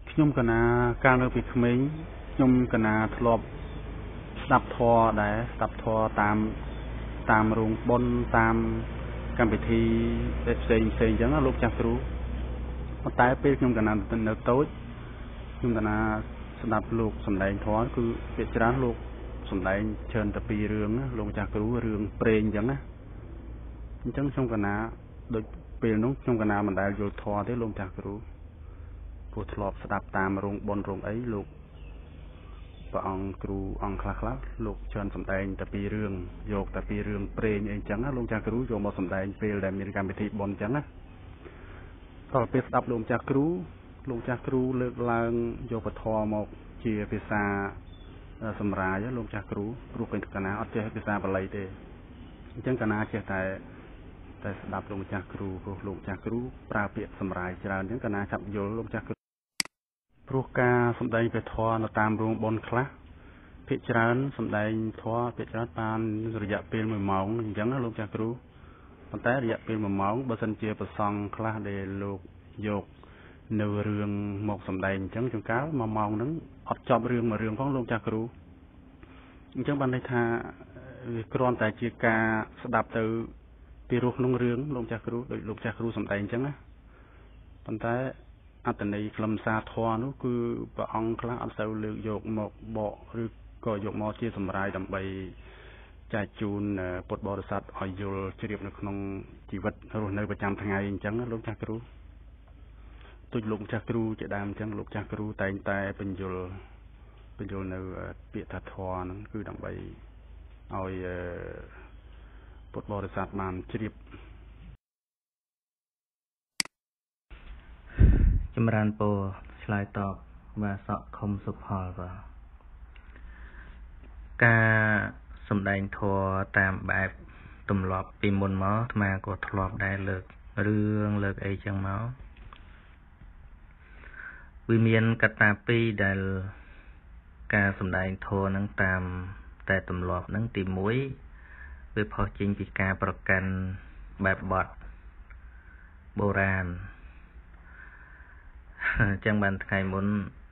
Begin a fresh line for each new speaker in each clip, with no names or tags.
ខ្ញុំកណាកាលនៅពីក្មេងខ្ញុំកណាធ្លាប់ស្ដាប់ធម៌ដែរស្ដាប់ធម៌តាមរោងបុណ្យតាមកម្មវិធីផ្សេងអញ្ចឹងលោកចាស់គ្រូប៉ុន្តែពេលខ្ញុំកណានៅតូចខ្ញុំកណាស្ដាប់លោកសម្ដែងធម៌គឺភាគច្រើនលោកសម្ដែងច្រើនតែពីររឿងលោកចាស់គ្រូរឿងព្រេងអញ្ចឹងណាអញ្ចឹងខ្ញុំកណាដូចពេលនោះខ្ញុំកណាមិនដែលយល់ធម៌ទេលោកចាស់គ្រូព្រោះធ្លាប់ស្ដាប់តាមរោងបុណ្យរោងអីលោកព្រះអង្គគ្រូអង្គខ្លះលោកច្រើនសម្ដែងតែពីររឿងយកតែពីររឿងព្រេងអីចឹងណាលោកចាស់គ្រូយកមកសម្ដែងពេលដែលមានកម្មវិធីបុណ្យចឹងណាដល់ពេលស្ដាប់លោកចាស់គ្រូលើកឡើងយកពធមកជាភាសាសម្រាយលោកចាស់គ្រូព្រោះពេលកណាអត់ចេះភាសាបាលីទេអញ្ចឹងកណាចេះតែស្ដាប់លោកចាស់គ្រូព្រោះលោកចាស់គ្រូប្រើពាក្យសម្រាយច្រើនអញ្ចឹងកណាចាប់យល់លោកចាស់គ្រូព្រោះការសម្ដែងពធនៅតាមរោងបុណ្យខ្លះភាគច្រើនសម្ដែងធម៌ភាគច្រើនបានរយៈពេល1ម៉ោងអញ្ចឹងណាលោកចាស់គ្រូប៉ុន្តែរយៈពេល1ម៉ោងបើសិនជាប្រសង់ខ្លះដែលលោកយកនៅរឿងមកសម្ដែងអញ្ចឹងជួនកាល1ម៉ោងហ្នឹងអត់ចប់រឿងមួយរឿងផងលោកចាស់គ្រូអញ្ចឹងបានន័យថាវាគ្រាន់តែជាការស្ដាប់ទៅពីរោះក្នុងរឿងលោកចាស់គ្រូដោយលោកចាស់គ្រូសម្ដែងអញ្ចឹងណាប៉ុន្តែអត្តន័យខ្លឹមសារធម៌នោះគឺព្រះអង្គខ្លះអត់សូវលើកយកមកបកឬក៏យកមកជាសម្រាយដើម្បីចែកជូនពុទ្ធបរិស័ទឲ្យយល់ជ្រាបនៅក្នុងជីវិតរស់នៅប្រចាំថ្ងៃអញ្ចឹងលោកចាស់គ្រូទូចលោកចាស់គ្រូជាដើមអញ្ចឹងលោកចាស់គ្រូតែងតែបញ្យល់នៅពាក្យថាធម៌ហ្នឹងគឺដើម្បីឲ្យពុទ្ធបរិស័ទបានជ្រាប
ចម្រើនពរឆ្លើយតបបាទសក់ខុំសុផលបាទការសម្ដែងធម៌តាមបែបទម្លាប់ពីមុនមកអាត្មាក៏ធ្លាប់ដែរលើករឿងលើកអីចឹងមកវាមានកត្តាពីរដែលការសម្ដែងធម៌នឹងតាមតែទម្លាប់នឹងទី1វាផុសចេញពីការប្រកាន់បែបបទបុរាណអញ្ចឹងបានថ្ងៃមុន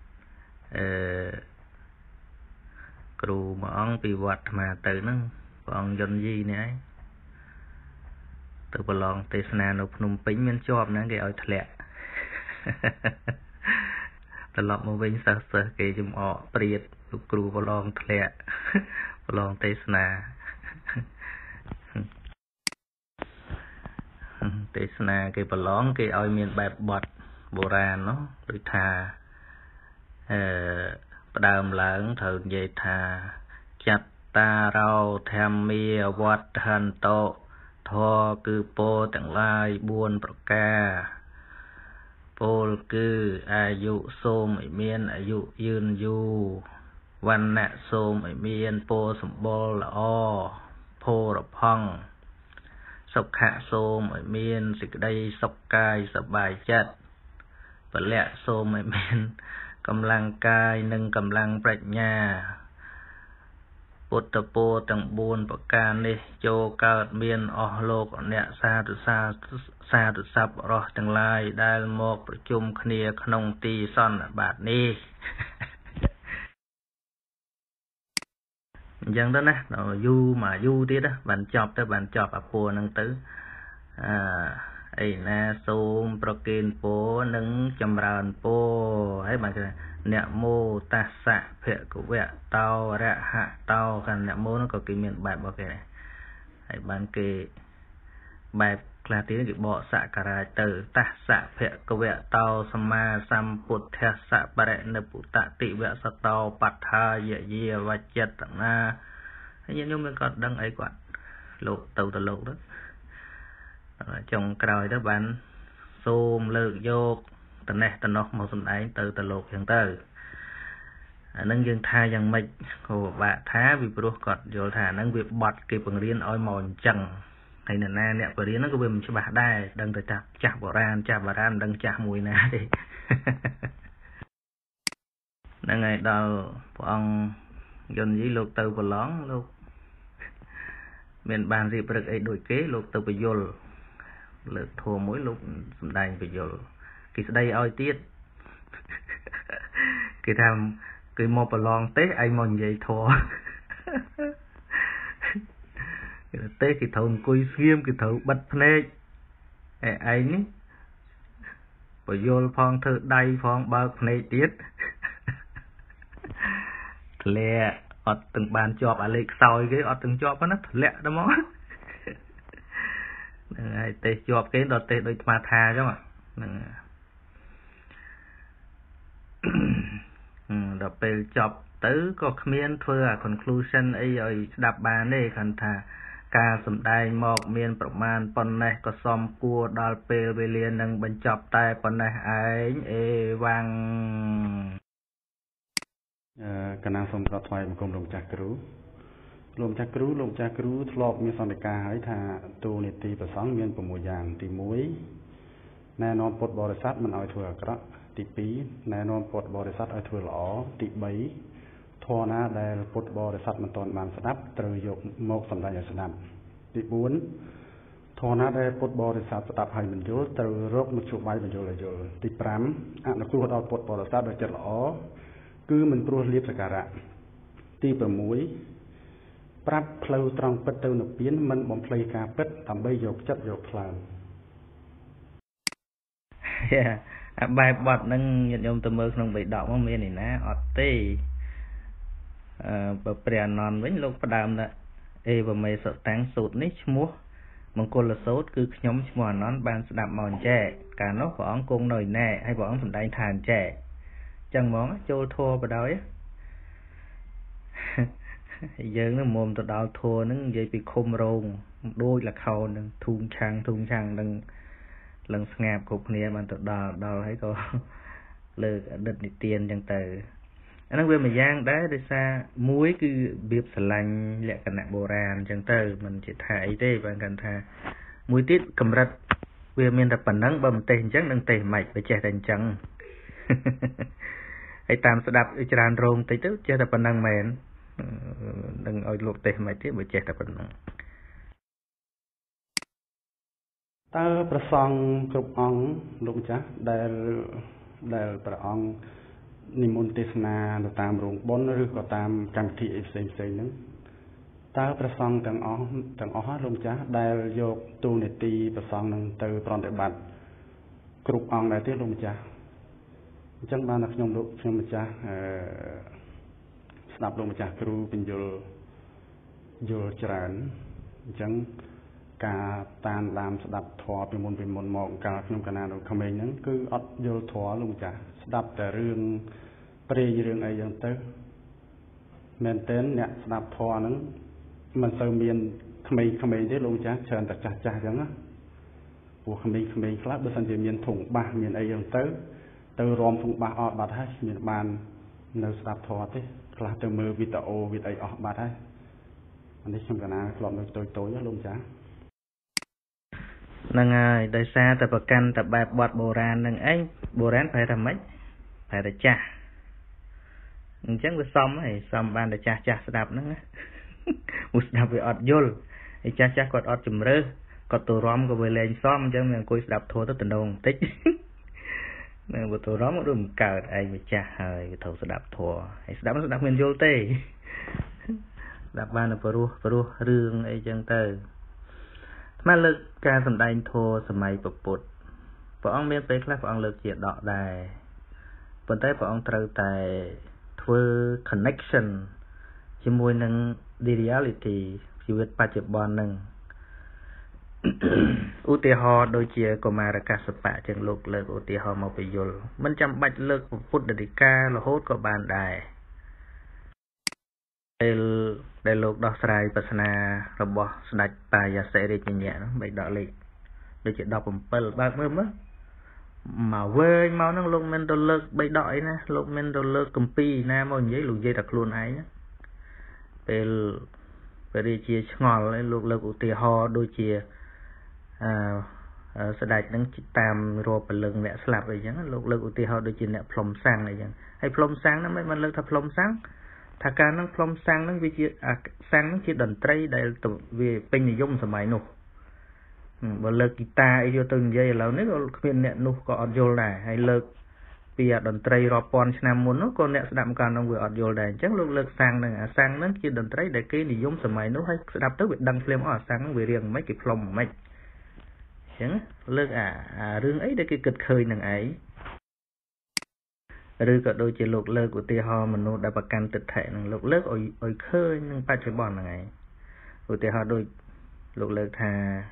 គ្រូមួយអង្គពីវត្តអាត្មាទៅហ្នឹងព្រះអង្គយុនយីនេះឯងទៅប្រឡងទេសនានៅភ្នំពេញមានជាប់ណាគេឲ្យធ្លាក់ត្រឡប់មកវិញសិស្សគេចំអកព្រាតលោកគ្រូប្រឡងធ្លាក់ប្រឡងទេសនាទេសនាគេប្រឡងគេឲ្យមានបែបបទបុរាណនោះដូចថាផ្ដើមឡើងត្រូវនិយាយថាចត្តារោធម្មាវត្តហន្តោធម៌គឺពោទាំងឡាយ4ប្រការពោលគឺអាយុសូមឲ្យមានអាយុយឺនយូរវណ្ណៈសូមឲ្យមានពណ៌សម្បុរល្អភោរផង់សុខៈសូមឲ្យមានសេចក្តីសុខកាយសប្បាយចិត្តពលៈសូមឲ្យមានកម្លាំងកាយនិងកម្លាំងប្រាជ្ញាពុទ្ធពរទាំង4ប្រការនេះចូលកើតមានអស់លោកអ្នកសាធុសប្បុរសទាំងឡាយដែលមកប្រជុំគ្នាក្នុងទីសន្និបាតនេះអញ្ចឹងទៅណាដល់យូរទៀតបានចប់អាពួរហ្នឹងទៅអីណាសូមប្រគេនពរនិងចម្រើនពរហើយបានគេអ្នកមោតស្សៈភគវៈតោរហៈតោខាងអ្នកមោនោះក៏គេមានបែបរបស់គេដែរហើយបានគេបែបខ្លះទៀតគេបកសក្ការៈទៅតស្សៈភគវៈតោសម្មាសម្ពុទ្ធស្សៈបរិនិព្ពុតតិវសតោបដ្ឋាយយាវចតនាហើយញាតិញោមគាត់ដឹងអីគាត់លោកទៅលោកទៅចុងក្រោយទៅបានសូមលើកយកតណេះតណោះមកសម្ដែងទៅលោកចឹងទៅអានឹងយើងថាយ៉ាងម៉េចក៏ពិបាកថាពីព្រោះគាត់យល់ថាអានឹងវាបត់គេបង្រៀនឲ្យមកអញ្ចឹងហើយអ្នកបរិញ្ញាហ្នឹងក៏វាមិនច្បាស់ដែរដឹងតែចាស់បុរាណដឹងចាស់មួយណាទេហ្នឹងហើយដល់ព្រះអង្គយន្តយីលោកទៅប្រឡងលោកមានបានរៀបរឹកអីដូចគេលោកទៅបយលលើកធัวមួយលោកសំដែងបយលគេស្ដីឲ្យទៀតគេថាគេមកប្រឡងទេឯងមកនិយាយធัวគេទេគេត្រូវអង្គុយស្ងៀមគេត្រូវបិទភ្នែកឯងនេះបយលផងធ្វើដៃផងបើកភ្នែកទៀតធ្លាក់អត់ទាំងបានជាប់អាលេខខ្សោយគេអត់ទាំងជាប់ណាធ្លាក់ទៅមកហ្នឹងហើយទេជាប់គេដល់ទេដូចស្មាថាអញ្ចឹងហ្នឹងដល់ពេលចប់ទៅក៏គ្មានធ្វើអា conclusion អីឲ្យស្ដាប់បានទេគាត់ថាការសម្ដែងមកមានប្រមាណប៉ុណ្ណេះក៏សមគួរដល់ពេលវេលានឹងបញ្ចប់តែប៉ុណ្ណេះឯងអេវ៉ាំង
កណាសូមប្រថ្វាយបង្គំលោកចាស់គ្រូលោកចាស់គ្រូធ្លាប់មានសន្និកាហើយថាទូនីតិប្រសង្ឃមាន6យ៉ាងទី1ណែនាំពុទ្ធបរិស័ទមិនឲ្យធ្វើអាក្រក់ទី2ណែនាំពុទ្ធបរិស័ទឲ្យធ្វើល្អទី3ធម៌ណាដែលពុទ្ធបរិស័ទមិនទាន់បានស្ដាប់ត្រូវយកមកសម្ដែងឲ្យស្ដាប់ទី4ធម៌ណាដែលពុទ្ធបរិស័ទស្ដាប់ហើយមិនយល់ត្រូវរកមធ្យោបាយបញ្យល់ឲ្យយល់ទី5អនុគ្រោះដល់ពុទ្ធបរិស័ទដោយចិត្តល្អគឺមិនព្រោះលៀបសក្ការៈទី6ប្រាប់ផ្លូវត្រង់ពិតទៅនិព្វានមិនបំភ្លៃការពិតដើម្បីយកចិត្តយកខ្លាំង
អាបែបបត់ហ្នឹងញាតិញោមទៅមើលក្នុងបៃដកមកមានឯណាអត់ទេបើព្រះអនន្តវិញលោកផ្ដើមថាអេវមេសតាំងសូត្រនេះឈ្មោះមង្គលសូត្រគឺខ្ញុំឈ្មោះអនន្តបានស្ដាប់មកអញ្ចែកាលនោះព្រះអង្គគង់នៅណែហើយព្រះអង្គសម្ដែងថាអញ្ចែចឹងហ្មងចូលធัวបដ ாய் យើងនឹងមុំទៅដល់ធัวហ្នឹងនិយាយពីឃុំរោងដូចលខោនហ្នឹងធូងឆាំងនឹងឡើងស្ងាប់គ្រប់គ្នាបានទៅដល់ហើយក៏លើកអតីតនិទានចឹងទៅអាហ្នឹងវាមួយយ៉ាងដែរដោយសារមួយគឺរបៀបស្រឡាញ់លក្ខណៈបុរាណចឹងទៅមិនជាថាអីទេបើគាត់ថាមួយទៀតកម្រិតវាមានតែប៉ុណ្ណឹងបើមិនទេសអញ្ចឹងនឹងទេសមិនបើចេះតែអញ្ចឹងហើយតាមស្ដាប់ច្រើនរោងតិចទៅចេះតែប៉ុណ្ណឹងមែននឹងឲ្យលោកទេសមិនទៀតបើចេះតែប៉ុណ្ណឹង
តើព្រះសង្ឃគ្រប់អង្គលោកម្ចាស់ដែលព្រះអង្គនិមន្តទេសនាទៅតាមរោងបុណ្យឬក៏តាមកម្មវិធីផ្សេងហ្នឹងតើព្រះសង្ឃទាំងអស់លោកម្ចាស់ដែលយកទូនីតិព្រះសង្ឃនឹងទៅប្រតិបត្តិគ្រប់អង្គដែរទេលោកម្ចាស់អញ្ចឹងបានតែខ្ញុំម្ចាស់ស្ដាប់លោកម្ចាស់គ្រូបញ្យល់ច្រើនអញ្ចឹងការតាមដានស្ដាប់ធម៌ពីមុនមកកាលខ្ញុំកណានៅក្មេងហ្នឹងគឺអត់យល់ធម៌លោកម្ចាស់ស្ដាប់តែរឿងព្រេងរឿងអីចឹងទៅមែនតើអ្នកស្ដាប់ធម៌ហ្នឹងមិនសូវមានក្មេងទេលោកម្ចាស់ច្រើនតែចាស់ចឹងណាព្រោះក្មេងខ្លះបើសិនជាមានធុងបាសមានអីចឹងទៅរំធុងបាសអត់បាត់ហើយមានបាននៅស្ដាប់ធម៌ទេខ្លះទៅមើលវីដេអូវីដអីអស់បាត់ហើយអានេះខ្ញុំកណាធ្លាប់នៅតូចលោកម្ចាស់
ហ្នឹងហើយដោយសារតែប្រកាន់តែបែបបត់បុរាណនឹងឯងបុរាណប្រែថាម៉េចប្រែថាចាស់អញ្ចឹងវាសមបានតែចាស់ស្ដាប់ហ្នឹងមកស្ដាប់វាអត់យល់ហើយចាស់គាត់អត់ជំរឿគាត់ទៅរំក៏វាលែងសមអញ្ចឹងវាអង្គុយស្ដាប់ធម៌ទៅតំណងបន្តិចនៅបើទៅរំដូចមិនកើតឯងវាចាស់ហើយវាត្រូវស្ដាប់ធម៌ហើយស្ដាប់មានយល់ទេស្ដាប់បានទៅព្រោះរឿងអីចឹងទៅមកលើកការសម្ដែងធម៌សម័យពុទ្ធព្រះអង្គមានពេលខ្លះព្រះអង្គលើកជាដកដែរប៉ុន្តែព្រះអង្គត្រូវតែធ្វើ connection ជាមួយនឹង the reality ជីវិតបច្ចុប្បន្នហ្នឹងឧទាហរណ៍ដូចជាកុមារកាសបៈចឹងលោកលើកឧទាហរណ៍មកបញ្យលមិនចាំបាច់លើកពុទ្ធដីការហូតក៏បានដែរដែលលោកដោះស្រាយប្រស្នារបស់ស្ដេចបាយាសិរាជញ្ញៈនោះបីដកលេខដូចជា17បើកមើលមកវែងមកហ្នឹងលោកមិនទៅលើកបីដកអីណាលោកមិនទៅលើកកម្ពីណាមកនិយាយលោកនិយាយតែខ្លួនឯងពេលរាជាឆ្ងល់ហើយលោកលើកឧទាហរណ៍ដូចជាស្ដេចហ្នឹងតាមរកពលឹងអ្នកស្លាប់អីចឹងលោកលើកឧទាហរណ៍ដូចជាអ្នកផ្លុំសាំងអីចឹងហើយផ្លុំសាំងហ្នឹងមិនលើកថាផ្លុំសាំងថាការហ្នឹងផ្លុំសាំងហ្នឹងវាជាសាំងហ្នឹងជាតន្ត្រីដែលវាពេញនិយមសម័យនោះបើលើកហ្គីតាអីយកទៅនិយាយឥឡូវនេះក៏គ្មានអ្នកនោះក៏អត់យល់ដែរហើយលើកពីតន្ត្រីរាប់ពាន់ឆ្នាំមុននោះក៏អ្នកស្ដាប់កាលនោះវាអត់យល់ដែរអញ្ចឹងលោកលើកសាំងហ្នឹងអាសាំងហ្នឹងជាតន្ត្រីដែលគេនិយមសម័យនោះហើយស្ដាប់ទៅវាដឹងភ្លាមអាសាំងហ្នឹងវារៀងមិនគេផ្លុំមិនអញ្ចឹងលើកអារឿងអីដែលគេគិតឃើញនឹងឯងឬក៏ដូចជាលោកលើកឧទាហរណ៍មនុស្សដែលប្រកាន់ទិដ្ឋិហ្នឹងលោកលើកឲ្យឃើញនឹងបច្ចុប្បន្នហ្នឹងឯងឧទាហរណ៍ដូចលោកលើកថា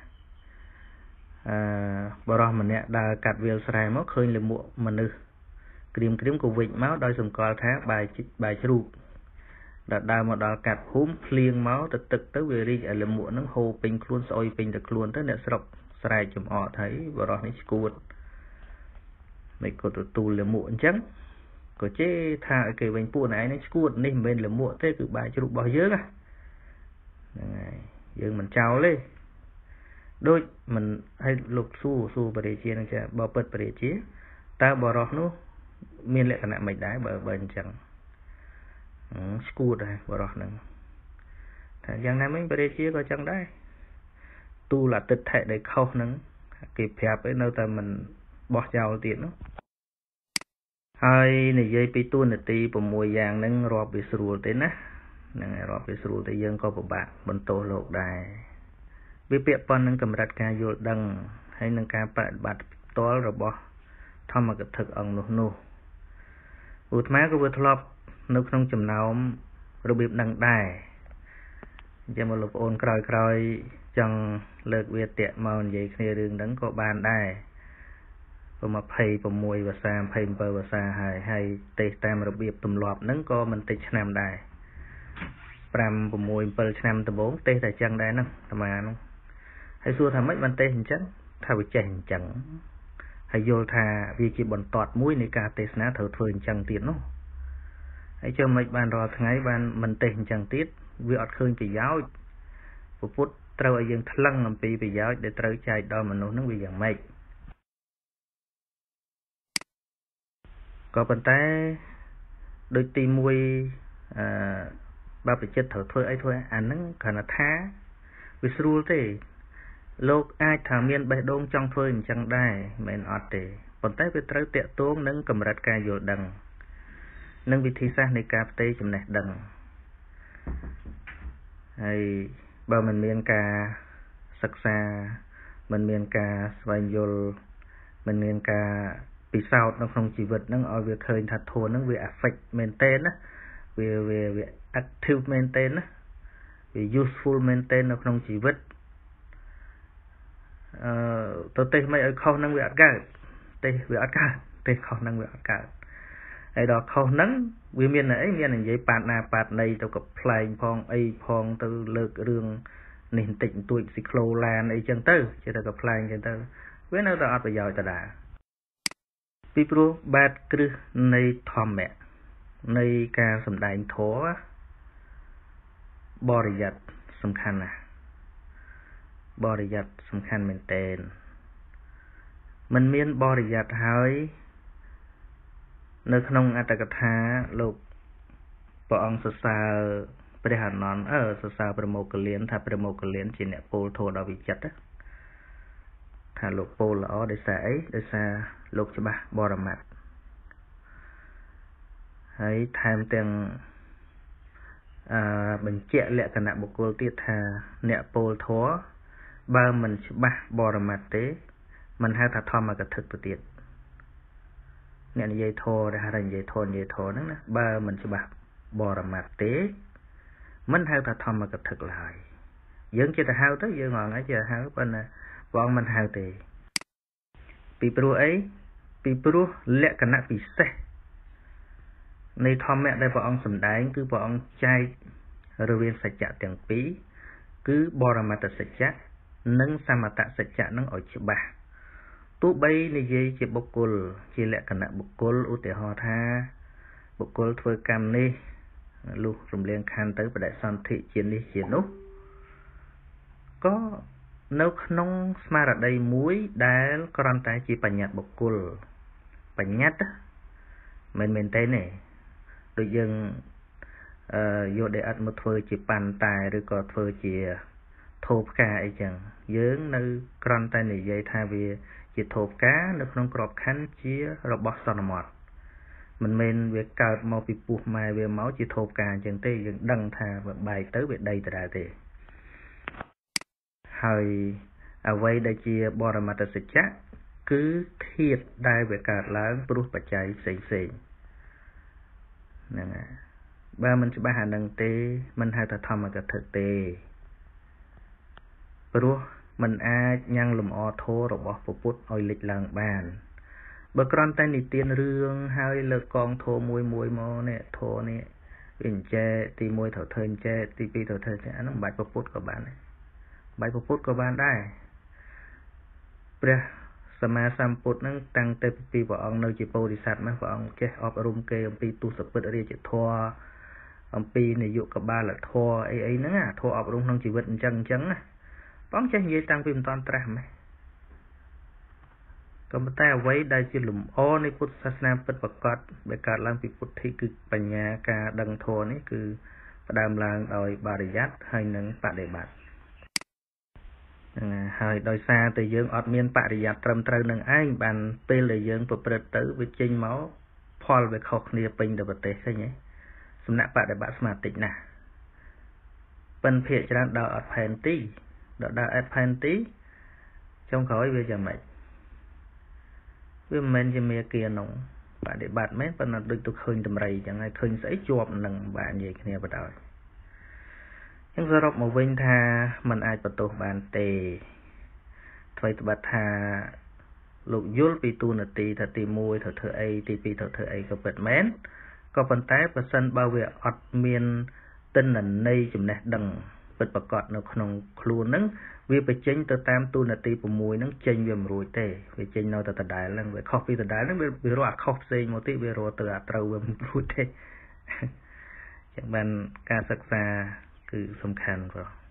បរិះម្នាក់ដើរកាត់វាលស្រែមកឃើញលមួកមនុស្សក្រៀមក៏វិចមកដោយសម្គាល់ថាបាយជ្រូកដល់ដើរមកដល់កាត់ភូមិភ្លៀងមកទៅទឹកទៅវារីកឲ្យលមួកហ្នឹងហូរពេញខ្លួនស្អុយពេញទៅខ្លួនទៅអ្នកស្រុកស្រែកចំអកថាបរិះនេះឈួតមិនក៏ទទួលលមួកអញ្ចឹងក៏ជេរថាឲ្យគេវិញពួកណែឯងឈួតនេះមិនមែនលមួកទេគឺបាយជ្រូករបស់យើងហ្នឹងហើយយើងមិនចោលទេដូចមិនឲ្យលោកសួរបរិជានឹងចាបើពិតបរិជាតើបរិះនោះមានលក្ខណៈមិនដែរបើអញ្ចឹងឈួតដែរបរិះហ្នឹងថាយ៉ាងណាមិញបរិជាក៏ចឹងដែរទូលអតិថិដែលខុសហ្នឹងគេប្រាប់ឯនៅតែមិនបោះចោលទៀតនោះហើយនិយាយពីទួនាទី6យ៉ាងហ្នឹងរាប់វាស្រួលទេណាហ្នឹងហើយរាប់វាស្រួលតែយើងក៏ពិបាកបន្ទោសលោកដែរវាពាក់ព័ន្ធនឹងកម្រិតការយល់ដឹងហើយនឹងការបប្រតិបត្តិផ្ទាល់របស់ធម្មកថាអង្គនោះឧទាហរណ៍ក៏វាធ្លាប់នៅក្នុងចំណោមរបៀបនឹងដែរអញ្ចឹងមកលោកប្អូនក្រោយចង់លើកវាតាក់មកនិយាយគ្នារឿងហ្នឹងក៏បានដែរ26ភាសា27ភាសាហើយទេសតាមរបៀបទម្លាប់ហ្នឹងក៏មិនតិចឆ្នាំដែរ5 6 7ឆ្នាំដំបូងទេសតែចឹងដែរហ្នឹងអាត្មាហ្នឹងហើយសួរថាម៉េចបានទេសអញ្ចឹងថាវាចេះអញ្ចឹងហើយយល់ថាវាជាបន្ទាត់មួយនៃការទេសនាត្រូវធ្វើអញ្ចឹងទៀតនោះហើយចុះមិនបានរាល់ថ្ងៃបានមិនទេសអញ្ចឹងទៀតវាអត់ឃើញប្រយោជន៍ពុទ្ធត្រូវឲ្យយើងថ្លឹងអំពីប្រយោជន៍ដែលត្រូវចែកដល់មនុស្សហ្នឹងវាយ៉ាងម៉េចក៏ប៉ុន្តែដូចទី1បើប្រចិត្តត្រូវធ្វើអីធ្វើអាហ្នឹងគ្រាន់តែថាវាស្រួលទេលោកអាចថាមានបេះដូងចង់ធ្វើអញ្ចឹងដែរមិនអត់ទេប៉ុន្តែវាត្រូវតាក់ទងនឹងកម្រិតការយល់ដឹងនិងវិធីសាស្ត្រនៃការផ្ទេរចំណេះដឹងហើយបើមិនមានការសិក្សាមិនមានការស្វែងយល់មិនមានការពិសោធន៍នៅក្នុងជីវិតហ្នឹងឲ្យវាឃើញថាធម៌ហ្នឹងវា affect មែនតើណាវា active មែនតើណាវា useful មែនតើនៅក្នុងជីវិតទៅទេសមិនឲ្យខុសហ្នឹងវាអត់កើតទេសវាអត់កើតទេសខុសហ្នឹងវាអត់កើតហើយដល់ខុសហ្នឹងវាមានអីមាននិយាយប៉ាតណាប៉ាតណីទៅក៏ផ្លែងផងអីផងទៅលើករឿងនេះបន្តិចបន្តួចស៊ីក្លូឡានអីចឹងទៅចេះតែក៏ផ្លែងចឹងទៅវានៅតែអត់ប្រយោជន៍ដដែលពីព្រោះបាតគ្រឹះនៃធម្មៈនៃការសម្ដែងធម៌បរិយ័តសំខាន់ណាស់បរិយ័តសំខាន់មែនទែនមិនមានបរិយ័តហើយនៅក្នុងអត្តកថាលោកព្រះអង្គសរសើរព្រះអានន្ទសរសើរព្រះមោគលានថាព្រះមោគលានជាអ្នកពោលធម៌ដ៏វិចិត្រថាលោកពោលល្អដោយសារអីដោយសារលោកច្បាស់បរមត្ថហើយថែមទាំងបញ្ជាក់លក្ខណៈបុគ្គលទៀតថាអ្នកពោលធម៌បើមិនច្បាស់បរមត្ថទេមិនហៅថាធម្មកថាទៅទៀតអ្នកនិយាយធម៌ដែលហៅថានិយាយធម៌ហ្នឹងណាបើមិនច្បាស់បរមត្ថទេមិនហៅថាធម្មកថាឡើយយើងចេះតែហៅទៅយើងងហ្នឹងចេះហៅប៉ុន្តែព្រះអង្គមិនហៅទេពីព្រោះអីពីព្រោះលក្ខណៈពិសេសនៃធម្មៈដែលព្រះអង្គសម្ដែងគឺព្រះអង្គចែករវាងសច្ចៈទាំងពីរគឺបរមត្ថសច្ចៈនិងសមតសច្ចៈនឹងឲ្យច្បាស់ទោះបីនិយាយជាបុគ្គលជាលក្ខណៈបុគ្គលឧទាហរណ៍ថាបុគ្គលធ្វើកម្មនេះលុះរំលៀងខណ្ឌទៅបដិសន្ធិជានេះជានោះក៏នៅក្នុងស្មារតីមួយដែលគ្រាន់តែជាបញ្ញត្តិបុគ្គលបញ្ញត្តិមិនមែនទេដូចយើងយកដេអត់មកធ្វើជាប៉ាន់តែឬក៏ធ្វើជាធូបផ្កាអីចឹងយើងនៅគ្រាន់តែនិយាយថាវាជាធូបផ្កានៅក្នុងក្របខ័ណ្ឌជារបស់សន្មត mình men về cợt mau bị buộc mai về máu chỉ thộp càng chẳng thế dừng đăng thà và bài tới về đây tại thế hơi vậy đây chia bò ra mặt sẽ chắc cứ thiệt đai về cợt lớn bút bạch chạy xì nè ba mình sẽ ba hàng đăng tê mình hai ta thầm mà cả thực tê bút mình ai nhang lùm o thô rồi bỏ bút oi lịch làng bàn bờ con tay nị tiền rương hai lơ con thô mùi mò nè thô nè bình che tì mùi thở thên che tì pi thở thên che nó bài bút của bạn này bài bút của bạn đây bữa sama samput nâng tăng tê pi vợ ông nơi chỉ bồ đi sạt mà vợ ông che ọp rum kê ông pi tu sập bớt ở đây chỉ thua ông pi này dụ cả ba là thua ấy nữa à thua ọp rum nông chỉ vật chân à bóng che gì tăng phim toàn trà màyก็มาแต่ไว้ได้จิหลุมอ้อในพุทธศาสนาเป็นประกอบเบิกการล้างพิพุทธิคือปัญญาการดังโทนี่คือประดามล้างโดยบริยัติให้หนึ่งปฏิบัติให้โดยซาแต่ยังอดเมียนปฏิยัติตรมตรึงหนึ่งไอ้บันเป็นเลยยังประพฤติตื้อวิจิงเมาพอลไปขอกเนียเป็นเดบเตะใช่ไหมสำนักปฏิบัติสมาตินะเป็นเพียรจะดาวอัดแผ่นตีดาวอัดแผ่นตีtrong khối bây giờ mày với mình chỉ mấy kia nóng bạn để bạn mấy phần là được tôi khơi tầm rầy chẳng ai khơi sẽ chụp nằng bạn gì kia bắt đầu nhưng giờ một bên tha mình ai bắt đầu bạn tề thôi tụi bạn tha lục dul pi tu nè tì thật tì môi thật thở ấy tì pi thật thở ấy có bật mến có phần tái và sân bao về ọt miên tên là nay chùm nè đằng bật bạc cọt nó không luôn nắng vì phải chênh từ tam tu nè tì của mùi nắng chênh về mùi tề vì chênh nó từ đại lần về khóc vì từ đại nó bị rót khóc xây một tí về rồi từ trâu về mùi tề chẳng bàn ca sắc xa cứ sông khăn rồi